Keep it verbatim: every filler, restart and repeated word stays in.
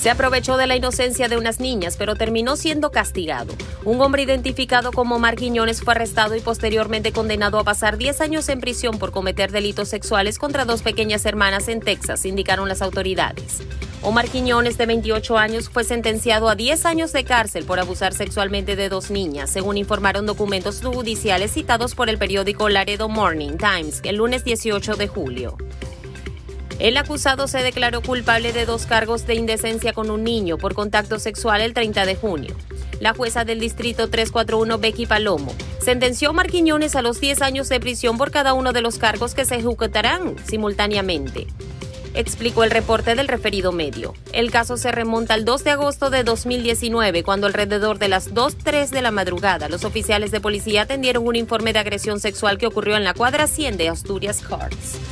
Se aprovechó de la inocencia de unas niñas, pero terminó siendo castigado. Un hombre identificado como Omar Quiñones fue arrestado y posteriormente condenado a pasar diez años en prisión por cometer delitos sexuales contra dos pequeñas hermanas en Texas, indicaron las autoridades. Omar Quiñones, de veintiocho años, fue sentenciado a diez años de cárcel por abusar sexualmente de dos niñas, según informaron documentos judiciales citados por el periódico Laredo Morning Times el lunes dieciocho de julio. El acusado se declaró culpable de dos cargos de indecencia con un niño por contacto sexual el treinta de junio. La jueza del distrito trescientos cuarenta y uno, Becky Palomo, sentenció a Omar Quiñones a los diez años de prisión por cada uno de los cargos que se ejecutarán simultáneamente, explicó el reporte del referido medio. El caso se remonta al dos de agosto de dos mil diecinueve, cuando alrededor de las dos tres de la madrugada, los oficiales de policía atendieron un informe de agresión sexual que ocurrió en la cuadra cien de Asturias Courts.